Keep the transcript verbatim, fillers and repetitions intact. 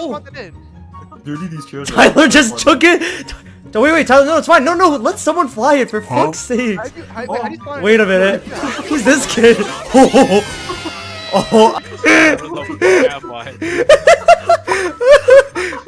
spawned it in. Dirty these chairs. Tyler just took it. Wait, wait, Tyler, no, it's fine. No, no, let someone fly it for Huh? fuck's sake. How do you, how, wait, how do you spawn it Wait a in? minute. Who's this kid? Oh, oh. I don't know. Yeah, why?